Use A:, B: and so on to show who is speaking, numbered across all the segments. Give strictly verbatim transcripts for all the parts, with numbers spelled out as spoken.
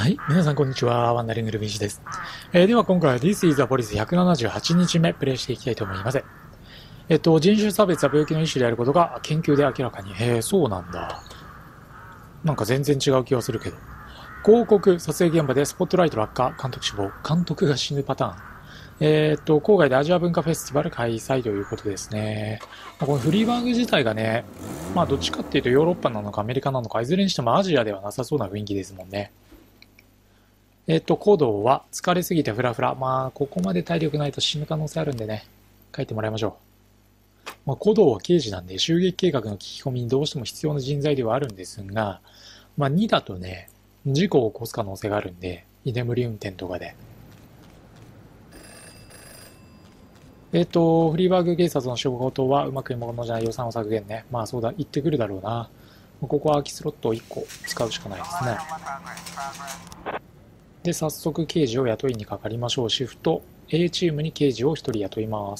A: はい。皆さん、こんにちは。ワンダリングルビーチです。えー、では、今回は This is the Police ひゃくななじゅうはちにちめプレイしていきたいと思います。えっと、人種差別は病気の一種であることが研究で明らかに。へえ、そうなんだ。なんか全然違う気がするけど。広告、撮影現場でスポットライト落下、監督死亡、監督が死ぬパターン。えー、っと、郊外でアジア文化フェスティバル開催ということですね。このフリーバーグ自体がね、まあどっちかっていうとヨーロッパなのかアメリカなのか、いずれにしてもアジアではなさそうな雰囲気ですもんね。えっと、行動は疲れすぎてフラフラ。まあ、ここまで体力ないと死ぬ可能性あるんでね、書いてもらいましょう。まあ、行動は刑事なんで、襲撃計画の聞き込みにどうしても必要な人材ではあるんですが、まあ、にだとね、事故を起こす可能性があるんで、居眠り運転とかで。えっと、フリーバーグ警察の仕事はうまくいくものじゃない予算を削減ね。まあそうだ、言ってくるだろうな。ここは空きスロットをいっこ使うしかないですね。で、早速刑事を雇いにかかりましょう。シフト A チームに刑事をひとり雇います。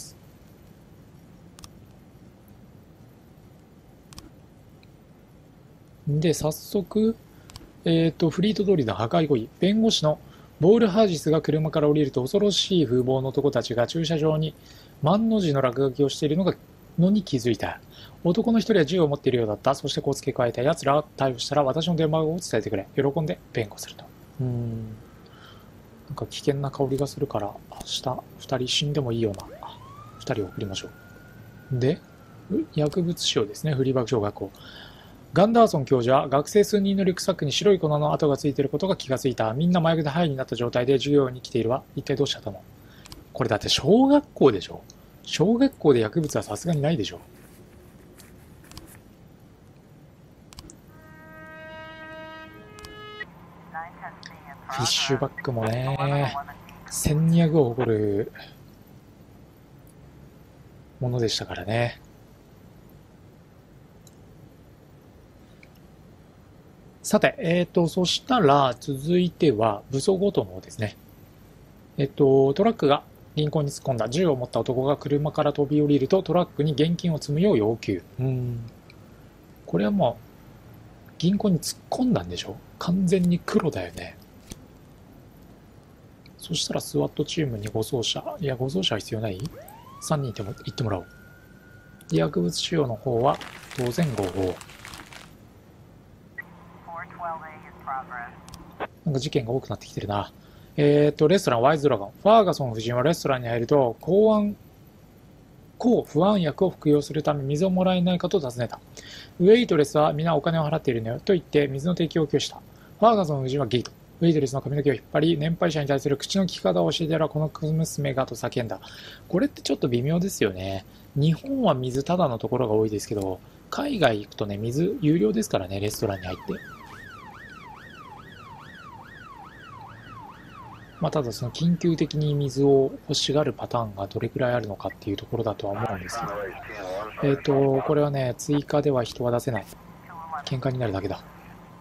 A: で、早速、えっと、フリート通りの破壊行為。弁護士のボールハージスが車から降りると恐ろしい風貌の男たちが駐車場に万の字の落書きをしているのがのに気づいた。男の一人は銃を持っているようだった。そしてこう付け加えた。奴らが逮捕したら私の電話番号を伝えてくれ。喜んで弁護すると。うーん。なんか危険な香りがするから、明日二人死んでもいいような二人を送りましょう。で、薬物使用ですね。フリーバーグ小学校。ガンダーソン教授は学生数人のリュックサックに白い粉の跡がついていることが気がついた。みんな麻薬でハイになった状態で授業に来ているわ。一体どうしちゃったの？これだって小学校でしょ？小学校で薬物はさすがにないでしょ？フィッシュバックもね、せんにひゃくを誇るものでしたからね。さて、えっと、そしたら、続いては、武装強盗の方ですね。えっと、トラックが銀行に突っ込んだ。銃を持った男が車から飛び降りると、トラックに現金を積むよう要求。うーん。これはもう、銀行に突っ込んだんでしょ？完全に黒だよね。そしたら、スワットチームに護送車。いや、護送車は必要ない？ さん 人いても、行ってもらおう。薬物使用の方は、当然合法。なんか事件が多くなってきてるな。えっと、レストランワイズドラゴン。ファーガソン夫人はレストランに入ると、公安、抗不安薬を服用するため水をもらえないかと尋ねた。ウェイトレスは皆お金を払っているのよ。と言って水の提供を拒否した。ファーガソン夫人はゲート。ウェイトレスの髪の毛を引っ張り、年配者に対する口の利き方を教えてやらこの娘がと叫んだ。これってちょっと微妙ですよね。日本は水ただのところが多いですけど、海外行くとね、水有料ですからね、レストランに入って。まあ、ただその緊急的に水を欲しがるパターンがどれくらいあるのかっていうところだとは思うんですけど。えっと、これはね、追加では人は出せない。喧嘩になるだけだ。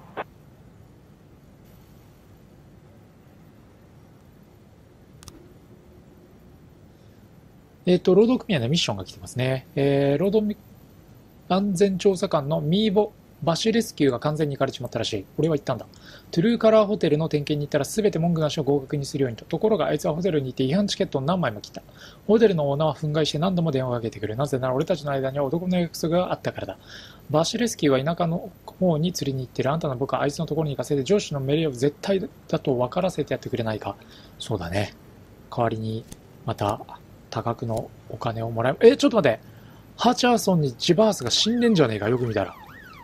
A: えっと、労働組合のミッションが来てますね。えー、労働安全調査官のミーボ・バシュレスキューが完全に行かれちまったらしい。俺は言ったんだ。トゥルーカラーホテルの点検に行ったら全て文句なしを合格にするようにと。ところがあいつはホテルに行って違反チケットを何枚も切った。ホテルのオーナーは憤慨して何度も電話をかけてくる。なぜなら俺たちの間には男の約束があったからだ。バシュレスキューは田舎の方に釣りに行ってる。あんたの僕はあいつのところに行かせて上司の命令を絶対だと分からせてやってくれないか。そうだね。代わりにまた多額のお金をもらえ、え、ちょっと待って。ハチャーソンにジバースが死んでんじゃねえか、よく見たら。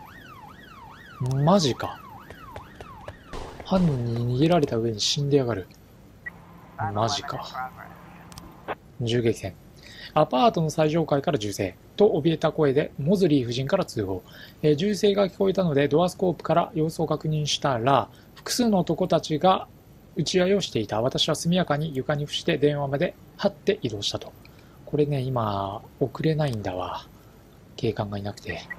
A: マジか。犯人に逃げられた上に死んでやがる。マジか。銃撃戦。アパートの最上階から銃声。と怯えた声でモズリー夫人から通報。えー、銃声が聞こえたのでドアスコープから様子を確認したら、複数の男たちが撃ち合いをしていた。私は速やかに床に伏して電話まで張って移動したと。これね、今、送れないんだわ。警官がいなくて。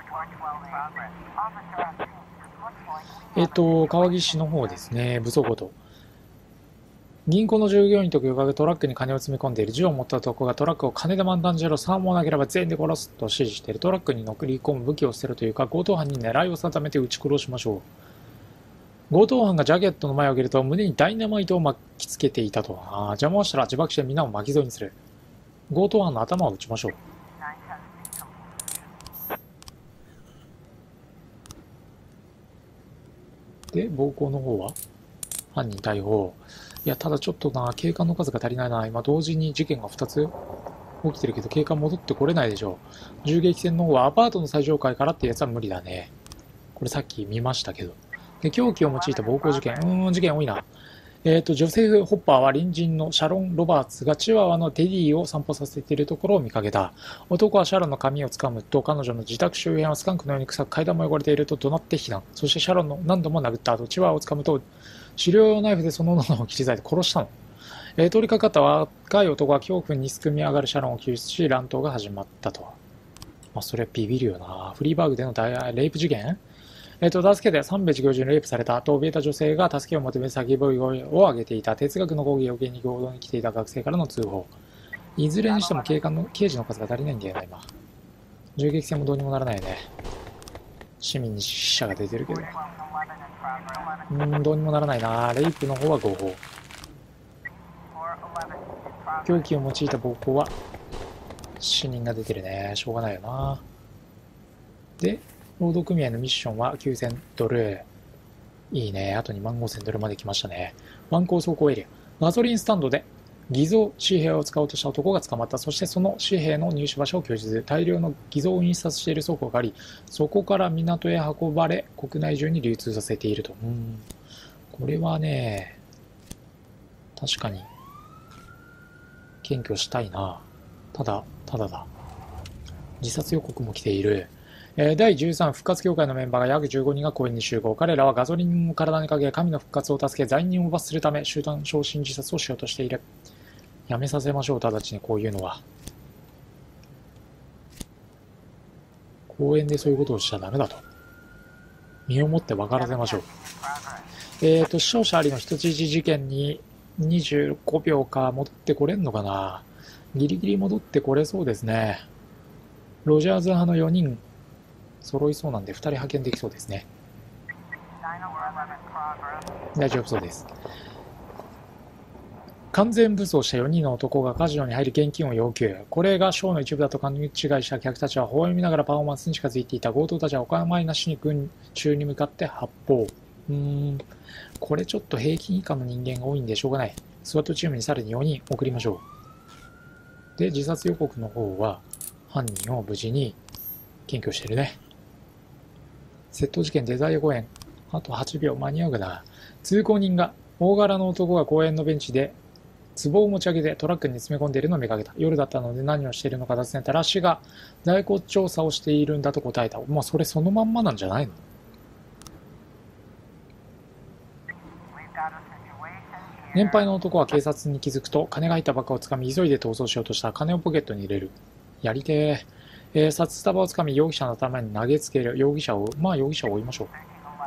A: えっと、川岸の方ですね、武装強盗。銀行の従業員と許可がトラックに金を積み込んでいる。銃を持った男がトラックを金で満タンじろ、さんもなければ全員で殺すと指示している。トラックに乗り込む武器を捨てるというか、強盗犯に狙いを定めて撃ち殺しましょう。 強盗犯がジャケットの前を開けると胸にダイナマイトを巻きつけていたと。ああ、邪魔をしたら自爆して皆を巻き添えにする。強盗犯の頭を撃ちましょう。で、暴行の方は犯人逮捕。いや、ただちょっとな、警官の数が足りないな。今、同時に事件がふたつ起きてるけど、警官戻ってこれないでしょう。銃撃戦の方はアパートの最上階からってやつは無理だね。これさっき見ましたけど。で、凶器を用いた暴行事件。うーん、事件多いな。えっと、ジョセフ・ホッパーは隣人のシャロン・ロバーツがチワワのテディを散歩させているところを見かけた。男はシャロンの髪を掴むと、彼女の自宅周辺はスカンクのように臭く階段も汚れていると怒鳴って非難。そしてシャロンの何度も殴った後、チワワを掴むと、狩猟用ナイフでその喉を切り裂いて殺したの。えー、通りかかった若い男は恐怖にすくみ上がるシャロンを救出し、乱闘が始まったと。まあ、それはビビるよな。フリーバーグでのレイプ事件えっ、ー、と、助けてサンベジ教授にレイプされたと怯えた女性が助けを求め叫び声を上げていた。哲学の講義を受けに合同に来ていた学生からの通報。いずれにしても警官の刑事の数が足りないんだよな、今。銃撃戦もどうにもならないよね。市民に死者が出てるけど。うーん、どうにもならないな。レイプの方は合法。凶器を用いた暴行は死人が出てるね。しょうがないよな。で、労働組合のミッションはきゅうせんドル。いいね。あとにまんごせんドルまで来ましたね。湾口走行エリア。ガソリンスタンドで偽造紙幣を使おうとした男が捕まった。そしてその紙幣の入手場所を供述。大量の偽造を印刷している倉庫があり、そこから港へ運ばれ、国内中に流通させていると。うん。これはね、確かに、検挙したいな。ただ、ただだ。自殺予告も来ている。だいじゅうさん復活協会のメンバーが約じゅうごにんが公園に集合。彼らはガソリンを体にかけ、神の復活を助け、罪人を罰するため、集団焼身自殺をしようとしている。やめさせましょう、直ちにこういうのは。公園でそういうことをしちゃダメだと。身をもって分からせましょう。えーと、死傷者ありの人質事件ににじゅうごびょうか戻ってこれんのかな。ギリギリ戻ってこれそうですね。ロジャーズ派のよにん揃いそうなんでふたり派遣できそうですね。大丈夫そうです。完全武装したよにんの男がカジノに入り現金を要求。これがショーの一部だと勘違いした客たちは微笑みながらパフォーマンスに近づいていた。強盗たちはお構いなしに群衆に向かって発砲。うーん、これちょっと平均以下の人間が多いんでしょうがない。スワットチームにさらによにん送りましょう。で、自殺予告の方は犯人を無事に検挙してるね。窃盗事件デザイア公園。あとはちびょう間に合うかな。通行人が大柄の男が公園のベンチで壺を持ち上げてトラックに詰め込んでいるのを見かけた。夜だったので何をしているのか尋ねたら、市が在庫調査をしているんだと答えた。まあそれそのまんまなんじゃないの？年配の男は警察に気づくと金が入ったバッグをつかみ急いで逃走しようとした。金をポケットに入れる。やりてー。えー、札束をつかみ容疑者の頭に投げつける。容疑者を、まあ容疑者を追いましょう。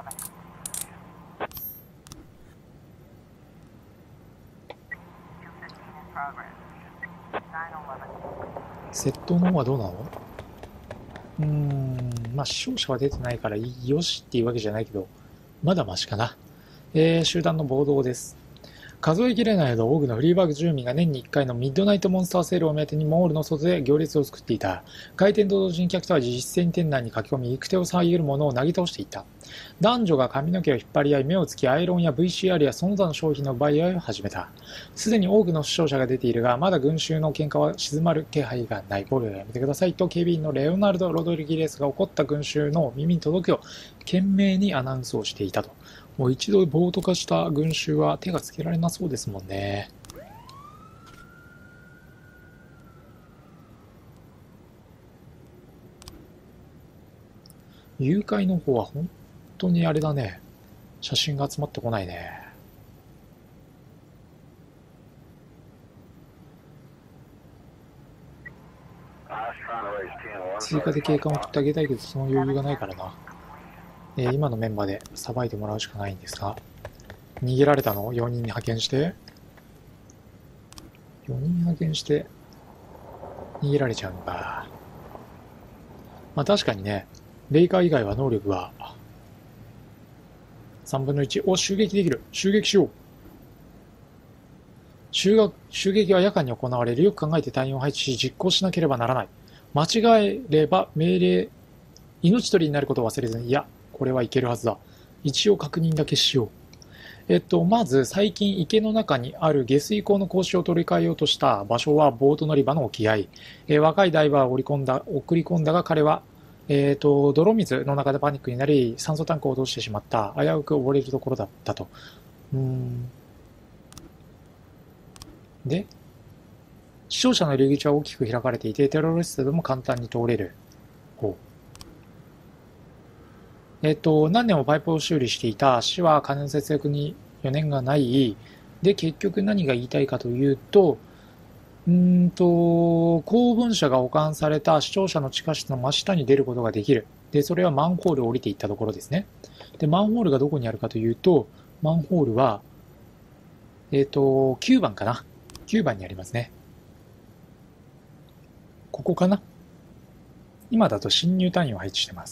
A: 窃盗の方はどうなの？うーん、まあ死傷者は出てないからよしっていうわけじゃないけど、まだマシかな。えー、集団の暴動です。数えきれないほど多くのフリーバーグ住民が年にいっかいのミッドナイトモンスターセールを目当てにモールの外で行列を作っていた。開店と同時に客たちは実践に店内に駆け込み、行く手を遮るものをなぎ倒していった。男女が髪の毛を引っ張り合い、目をつきアイロンや ブイシーアール やその他の商品の奪い合いを始めた。すでに多くの死傷者が出ているが、まだ群衆の喧嘩は静まる気配がない。暴力はやめてくださいと警備員のレオナルド・ロドリギレスが怒った群衆の耳に届くよう懸命にアナウンスをしていたと。もう一度暴徒化した群衆は手がつけられなそうですもんね。誘拐の方は本当にあれだね。写真が集まってこないね。追加で警官を送ってあげたいけどその余裕がないからな。えー、今のメンバーでさばいてもらうしかないんですが、逃げられたのをよにんに派遣して、よにん派遣して逃げられちゃうのか。まあ確かにね、レイカー以外は能力がさんぶんのいち。お、襲撃できる。襲撃しよう。襲撃襲撃は夜間に行われる。よく考えて隊員を配置し、実行しなければならない。間違えれば命令、命取りになることを忘れずに。いや、これはいけるはずだ。一応確認だけしよう。えっと、まず、最近池の中にある下水溝の格子を取り替えようとした場所はボート乗り場の沖合。えー、若いダイバーを織り込んだ、送り込んだが彼は、えっと、泥水の中でパニックになり、酸素タンクを落としてしまった。危うく溺れるところだったと。うーん。で、視聴者の入り口は大きく開かれていて、テロリストでも簡単に通れる。ほう。えっと、何年もパイプを修理していた。市は金の節約に余念がない。で、結局何が言いたいかというと、うーんと、公文書が保管された視聴者の地下室の真下に出ることができる。で、それはマンホールを降りていったところですね。で、マンホールがどこにあるかというと、マンホールは、えっと、きゅうばんかな。きゅうばんにありますね。ここかな。今だと侵入隊員を配置してます。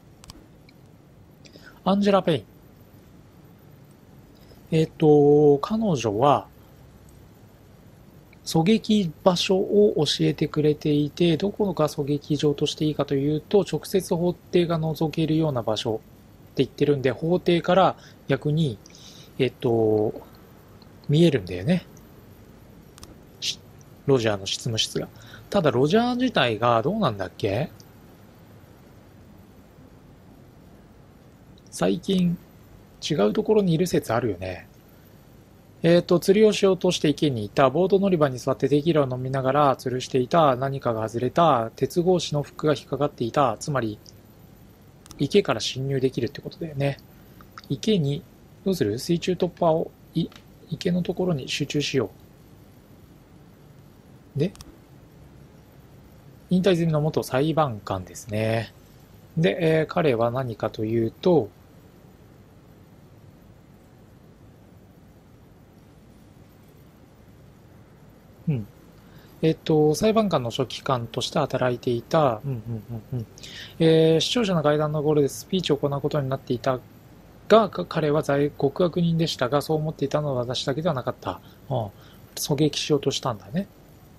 A: アンジェラ・ペイン。えっと、彼女は、狙撃場所を教えてくれていて、どこが狙撃場としていいかというと、直接法廷が覗けるような場所って言ってるんで、法廷から逆に、えっと、見えるんだよね。ロジャーの執務室が。ただ、ロジャー自体がどうなんだっけ？最近、違うところにいる説あるよね。えっと、釣りをしようとして池にいた、ボート乗り場に座ってテキーラを飲みながら吊るしていた、何かが外れた、鉄格子のフックが引っかかっていた、つまり、池から侵入できるってことだよね。池に、どうする？水中突破を、い、池のところに集中しよう。で、引退済みの元裁判官ですね。で、えー彼は何かというと、うん。えっと、裁判官の書記官として働いていた、うんうんうんうん。えー視聴者の会談のところでスピーチを行うことになっていたが、か彼は在極悪人でしたが、そう思っていたのは私だけではなかった。うん。狙撃しようとしたんだね。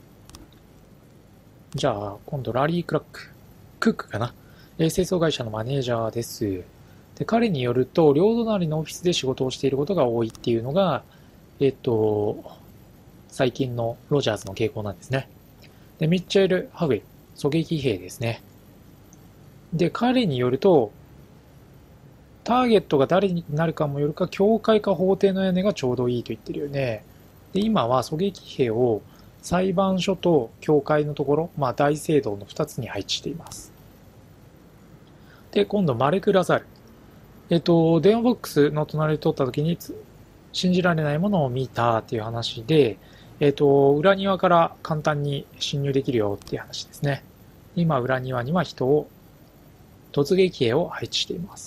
A: じゃあ、今度ラリー・クラック。クックかな。えー清掃会社のマネージャーです。で、彼によると、両隣のオフィスで仕事をしていることが多いっていうのが、えっと、最近のロジャーズの傾向なんですね。で、ミッチェル・ハグエル、狙撃兵ですね。で、彼によると、ターゲットが誰になるかもよるか、教会か法廷の屋根がちょうどいいと言ってるよね。で、今は狙撃兵を裁判所と教会のところ、まあ大聖堂のふたつに配置しています。で、今度マレク・ラザール。えっと、電話ボックスの隣で撮った時に信じられないものを見たっていう話で、えっと、裏庭から簡単に侵入できるよっていう話ですね。今、裏庭には人を、突撃兵を配置しています。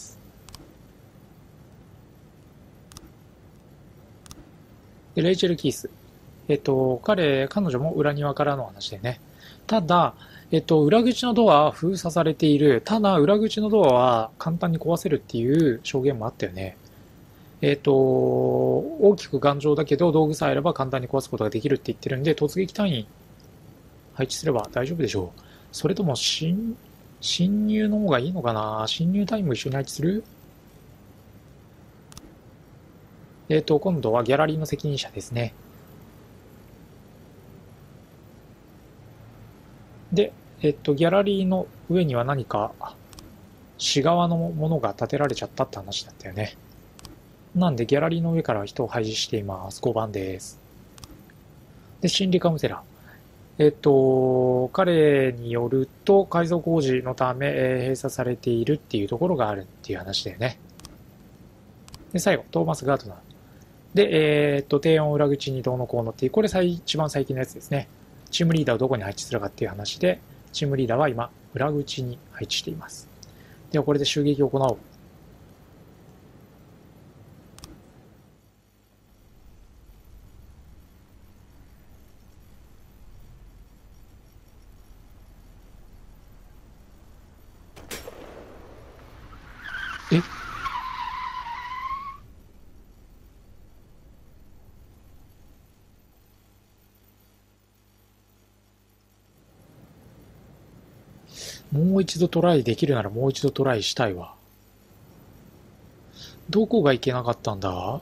A: で、レイチェル・キース。えっと、彼、彼女も裏庭からの話でね。ただ、えっと、裏口のドアは封鎖されている。ただ、裏口のドアは簡単に壊せるっていう証言もあったよね。えっと、大きく頑丈だけど、道具さえあれば簡単に壊すことができるって言ってるんで、突撃隊員配置すれば大丈夫でしょう。それとも、侵、侵入の方がいいのかな？侵入隊員も一緒に配置する？えっと、今度はギャラリーの責任者ですね。で、えっと、ギャラリーの上には何か、市側のものが建てられちゃったって話だったよね。なんで、ギャラリーの上から人を配置しています。ごばんです。で、心理カウンセラー。えっと、彼によると、改造工事のため、えー閉鎖されているっていうところがあるっていう話だよね。で、最後、トーマス・ガートナー。で、えーっと、低音裏口にどうのこうのっていう、これ最一番最近のやつですね。チームリーダーをどこに配置するかっていう話で、チームリーダーは今、裏口に配置しています。では、これで襲撃を行おう。えもう一度トライできるならもう一度トライしたいわ。どこがいけなかったんだ？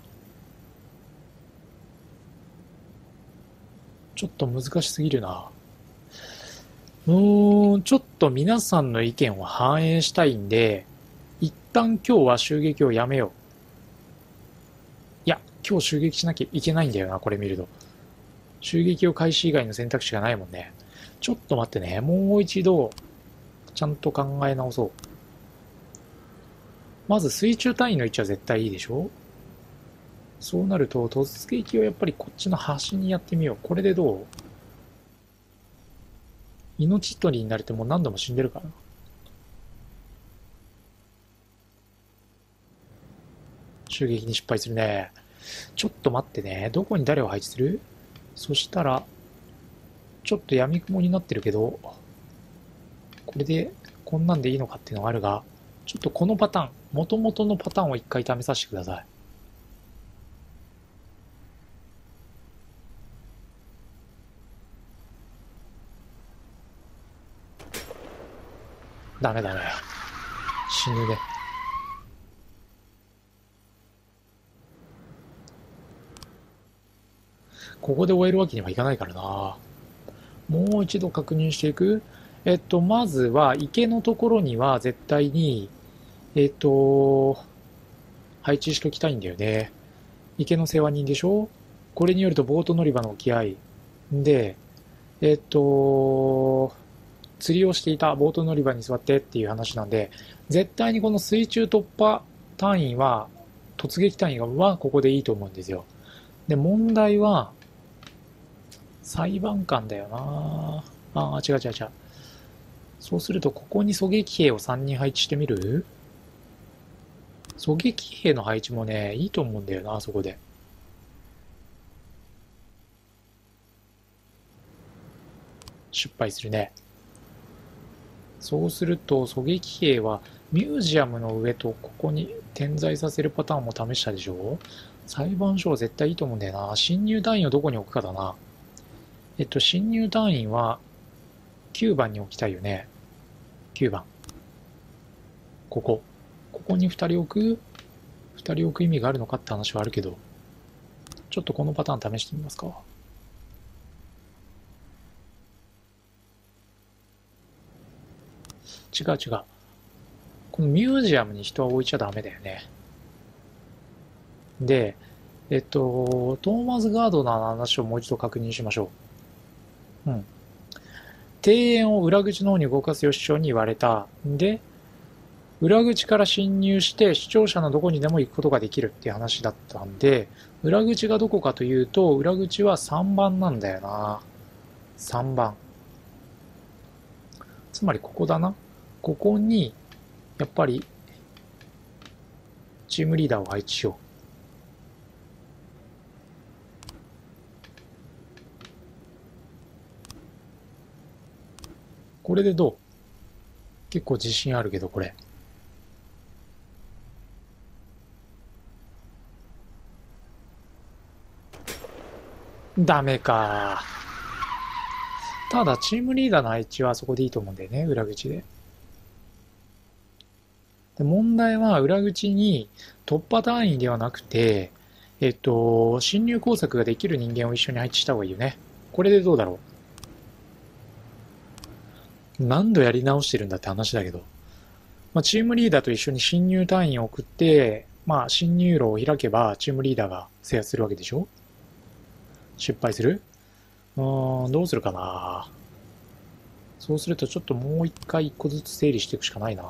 A: ちょっと難しすぎるな。うーん、ちょっと皆さんの意見を反映したいんで、一旦今日は襲撃をやめよう。いや、今日襲撃しなきゃいけないんだよな、これ見ると。襲撃を開始以外の選択肢がないもんね。ちょっと待ってね、もう一度、ちゃんと考え直そう。まず水中単位の位置は絶対いいでしょ？そうなると、突撃をやっぱりこっちの端にやってみよう。これでどう？命取りになるってもう何度も死んでるからな。襲撃に失敗するね。ちょっと待ってね。どこに誰を配置する？そしたら、ちょっと闇雲になってるけど、これでこんなんでいいのかっていうのがあるが、ちょっとこのパターン、元々のパターンを一回試させてください。ダメだね。死ぬね。ここで終えるわけにはいかないからな。もう一度確認していく。えっと、まずは池のところには絶対に、えっと、配置しときたいんだよね。池の世話人でしょ？これによるとボート乗り場の沖合で、えっと、釣りをしていたボート乗り場に座ってっていう話なんで、絶対にこの水中突破単位は、突撃単位はここでいいと思うんですよ。で、問題は、裁判官だよな。ああ、違う違う違う。そうすると、ここに狙撃兵をさんにん配置してみる？狙撃兵の配置もね、いいと思うんだよな、そこで。失敗するね。そうすると、狙撃兵はミュージアムの上とここに点在させるパターンも試したでしょ？裁判所は絶対いいと思うんだよな。侵入団員をどこに置くかだな。えっと、侵入団員はきゅうばんに置きたいよね。きゅうばん。ここ。ここにふたり置く？ ふた 人置く意味があるのかって話はあるけど、ちょっとこのパターン試してみますか。違う違う。このミュージアムに人は置いちゃダメだよね。で、えっと、トーマス・ガードナーの話をもう一度確認しましょう。うん。庭園を裏口の方に動かすよう市長に言われた。で、裏口から侵入して視聴者のどこにでも行くことができるっていう話だったんで、裏口がどこかというと、裏口はさんばんなんだよな。さんばん。つまりここだな。ここに、やっぱり、チームリーダーを配置しよう。これでどう？結構自信あるけど、これ。ダメか。ただ、チームリーダーの配置はそこでいいと思うんだよね、裏口で。で、問題は裏口に突破単位ではなくて、えっと、侵入工作ができる人間を一緒に配置した方がいいよね。これでどうだろう。何度やり直してるんだって話だけど。まあ、チームリーダーと一緒に侵入単位を送って、まあ、侵入路を開けば、チームリーダーが制圧するわけでしょ？失敗する？うーん、どうするかな。そうするとちょっともう一回一個ずつ整理していくしかないな。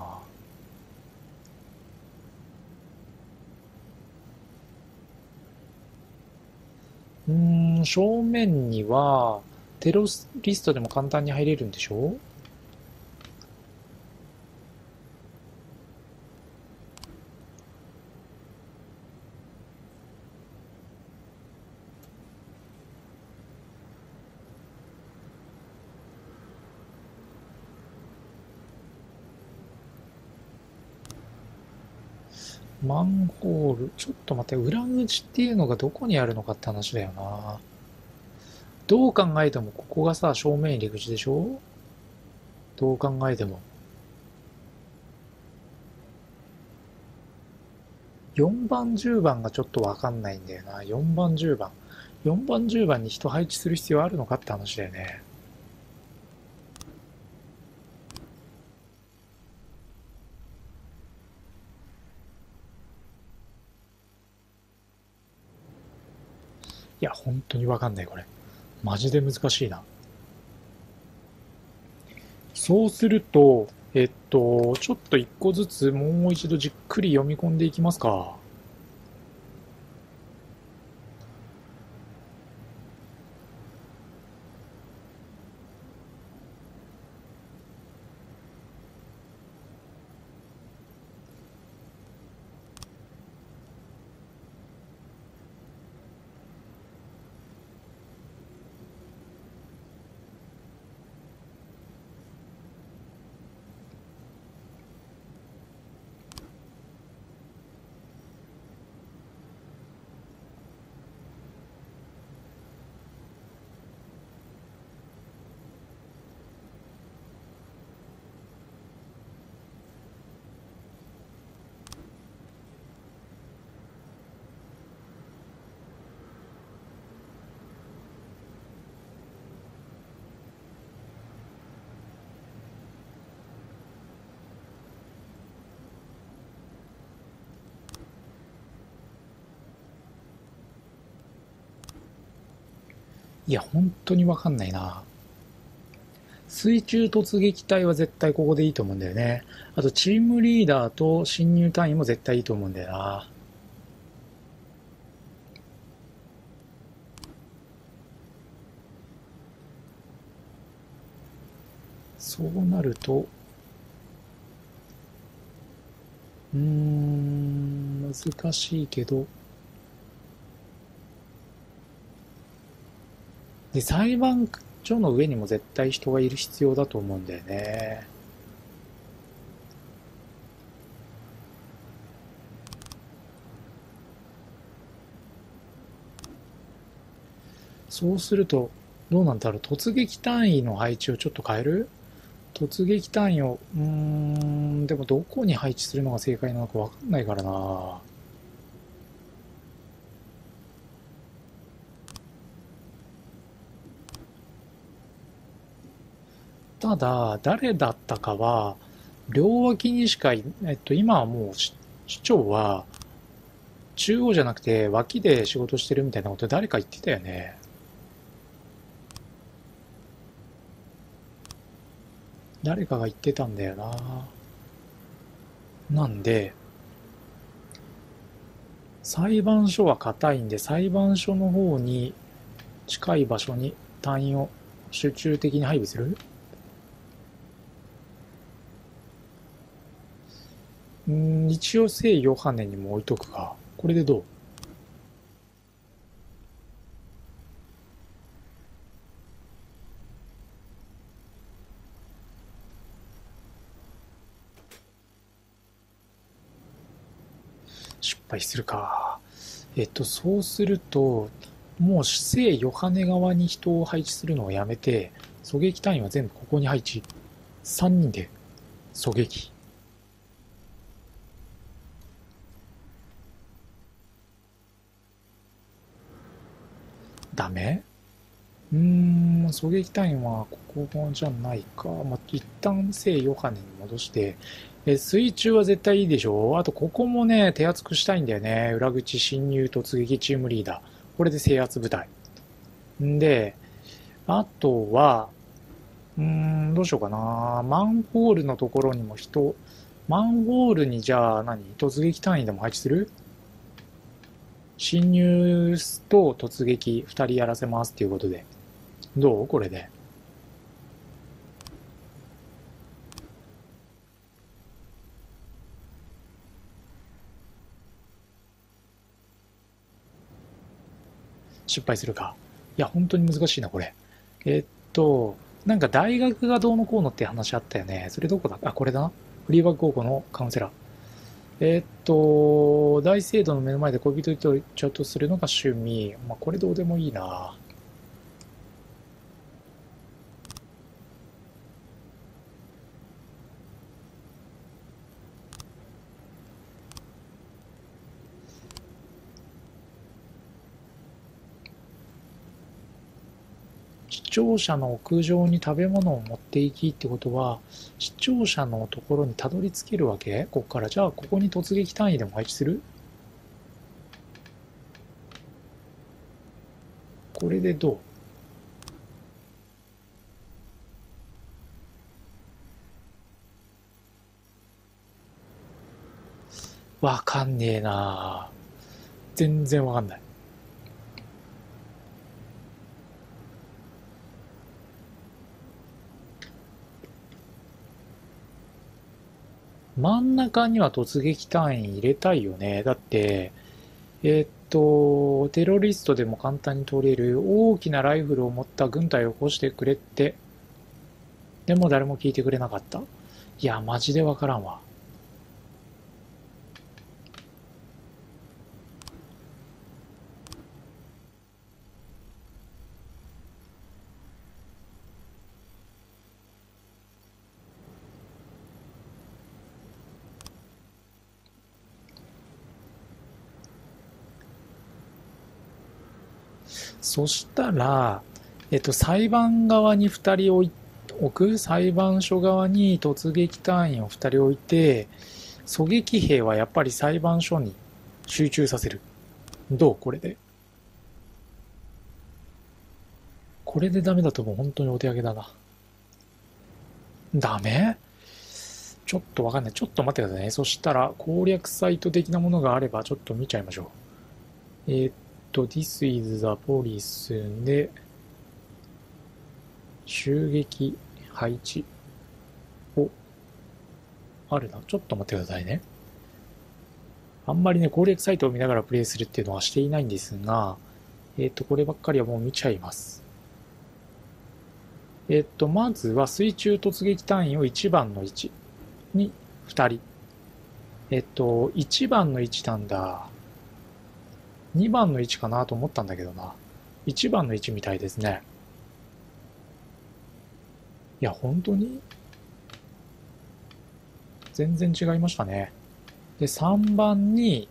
A: うーん、正面には、テロリストでも簡単に入れるんでしょ？マンホール、ちょっと待って、裏口っていうのがどこにあるのかって話だよな。どう考えてもここがさ、正面入り口でしょ？どう考えても。 よんばん、じゅうばんがちょっとわかんないんだよな。よんばん、じゅうばん。よんばん、じゅうばんに人配置する必要あるのかって話だよね。いや、本当にわかんない、これ。マジで難しいな。そうすると、えっと、ちょっと一個ずつもう一度じっくり読み込んでいきますか。いや、本当にわかんないな。水中突撃隊は絶対ここでいいと思うんだよね。あと、チームリーダーと侵入隊員も絶対いいと思うんだよな。そうなると、うーん、難しいけど、で、裁判所の上にも絶対人がいる必要だと思うんだよね。そうすると、どうなんだろう。突撃隊員の配置をちょっと変える。突撃隊員を、うーん、でもどこに配置するのが正解なのかわかんないからな。ただ、誰だったかは、両脇にしかい、えっと、今はもう市長は中央じゃなくて脇で仕事してるみたいなこと誰か言ってたよね。誰かが言ってたんだよな。なんで、裁判所は硬いんで、裁判所の方に近い場所に隊員を集中的に配備する。うん、一応聖ヨハネにも置いとくか。これでどう？失敗するか。えっと、そうすると、もう聖ヨハネ側に人を配置するのをやめて、狙撃隊員は全部ここに配置。さんにんで狙撃。ダメ？うーん、狙撃隊員はここじゃないか。まあ、一旦聖ヨハネに戻して、え、水中は絶対いいでしょ。あとここもね、手厚くしたいんだよね。裏口侵入突撃チームリーダー。これで制圧部隊。んで、あとは、うーん、どうしようかな。マンホールのところにも人、マンホールにじゃあ何突撃隊員でも配置する。侵入と突撃ふたりやらせますっていうことで。どうこれで。失敗するか。いや、本当に難しいな、これ。えっと、なんか大学がどうのこうのって話あったよね。それどこだあ、これだな。フリーバック高校のカウンセラー。えっと、大聖堂の目の前で恋人とちょっとするのが趣味。まあ、これどうでもいいな。 視聴者の屋上に食べ物を持っていきってことは、視聴者のところにたどり着けるわけ？ここから。じゃあ、ここに突撃単位でも配置する？これでどう？わかんねえな。全然わかんない。真ん中には突撃隊員入れたいよね。だって、えーっと、テロリストでも簡単に取れる大きなライフルを持った軍隊を起こしてくれって。でも誰も聞いてくれなかった。いや、マジでわからんわ。そしたら、えっと、裁判側にふたり置く、裁判所側に突撃隊員をふたり置いて、狙撃兵はやっぱり裁判所に集中させる。どう？これで。これでダメだともう本当にお手上げだな。ダメ？ちょっとわかんない。ちょっと待ってくださいね。そしたら攻略サイト的なものがあればちょっと見ちゃいましょう。えー、っと、This is the police で、襲撃配置を、あるな。ちょっと待ってくださいね。あんまりね、攻略サイトを見ながらプレイするっていうのはしていないんですが、えー、っと、こればっかりはもう見ちゃいます。えー、っと、まずは水中突撃隊員をいちばんの位置にふたり。えー、っと、いちばんの位置なんだ。にばんの位置かなと思ったんだけどな。いちばんの位置みたいですね。いや、本当に全然違いましたね。で、さんばんに、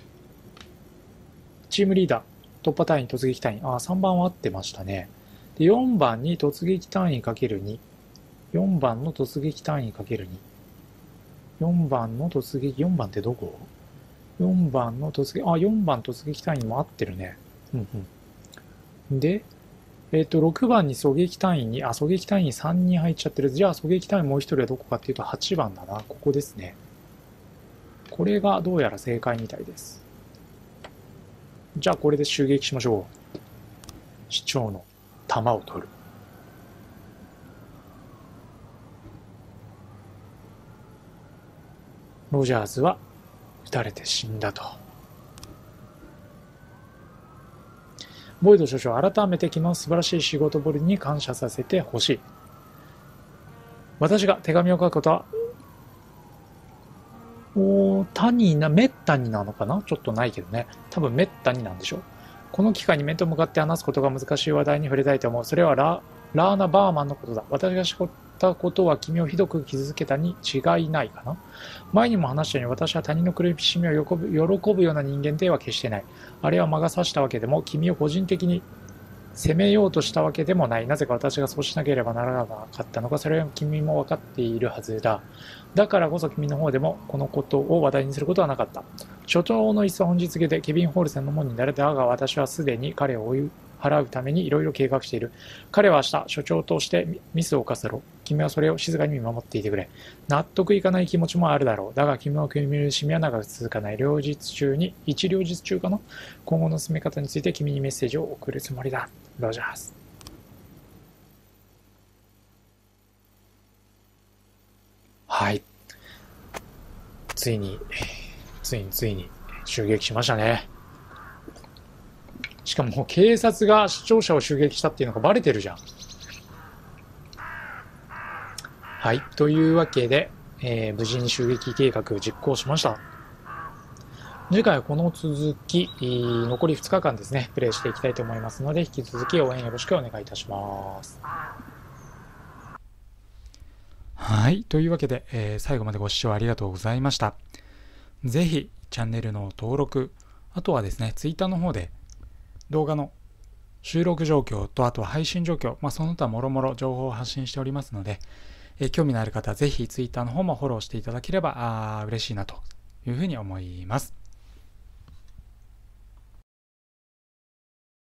A: チームリーダー、突破隊員、突撃隊員。あ、さんばんは合ってましたね。で、よんばんに突撃隊員 ×に。よんばんの突撃隊員 ×に。よんばんの突撃、よんばんってどこ？ よん 番の突撃、あ、よんばん突撃隊員も合ってるね。うんうん。で、えっと、ろくばんに狙撃隊員に、あ、狙撃隊員さんにん入っちゃってる。じゃあ狙撃隊員もうひとりはどこかっていうとはちばんだな。ここですね。これがどうやら正解みたいです。じゃあこれで襲撃しましょう。市長の弾を取る。ロジャーズは撃たれて死んだと。ボイド少将、改めて昨日素晴らしい仕事ぶりに感謝させてほしい。私が手紙を書くことは、おー、他にな、めったになのかな？ちょっとないけどね。多分めったになんでしょう。この機会に面と向かって話すことが難しい話題に触れたいと思う。それはラ、ラーナ・バーマンのことだ。私が仕事ったことは君をひどく傷つけたに違いないかな。前にも話したように私は他人の苦しみを喜ぶ、喜ぶような人間では決してない。あれは魔が差したわけでも君を個人的に責めようとしたわけでもない。なぜか私がそうしなければならなかったのか、それは君も分かっているはずだ。だからこそ君の方でもこのことを話題にすることはなかった。所長の椅子は本日付でケビン・ホールセンの門になれたが、私はすでに彼を追い払うためにいろいろ計画している。彼は明日、所長としてミスを犯すだろう。君はそれを静かに見守っていてくれ。納得いかない気持ちもあるだろう。だが君の苦しみは長く続かない。両日中に、一両日中かな？今後の進め方について君にメッセージを送るつもりだ。ロジャース。はい。ついに、ついについに襲撃しましたね。しかも警察が視聴者を襲撃したっていうのがバレてるじゃん。はい。というわけで、えー、無事に襲撃計画実行しました。次回はこの続き、残りふつかかんですね、プレイしていきたいと思いますので、引き続き応援よろしくお願いいたします。はい。というわけで、えー、最後までご視聴ありがとうございました。ぜひ、チャンネルの登録、あとはですね、ツイッターの方で動画の収録状況と、あとは配信状況、まあ、その他もろもろ情報を発信しておりますので、えー、興味のある方はぜひ Twitter の方もフォローしていただければあ嬉しいなというふうに思います。